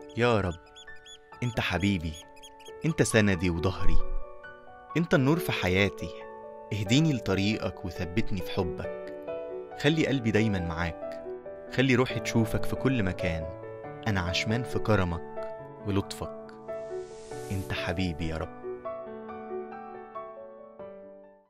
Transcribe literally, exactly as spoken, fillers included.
يا رب، انت حبيبي، انت سندي وظهري، انت النور في حياتي. اهديني لطريقك وثبتني في حبك. خلي قلبي دايما معاك، خلي روحي تشوفك في كل مكان. انا عشمان في كرمك ولطفك. انت حبيبي يا رب.